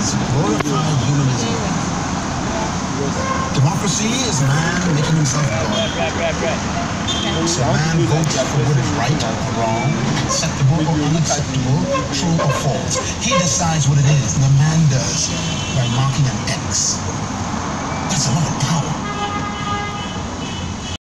Democrats glorify humanism. Democracy is man making himself God. So man votes for what is right or wrong, acceptable or unacceptable, true or false. He decides what it is, and the man does by marking an X. That's a lot of power.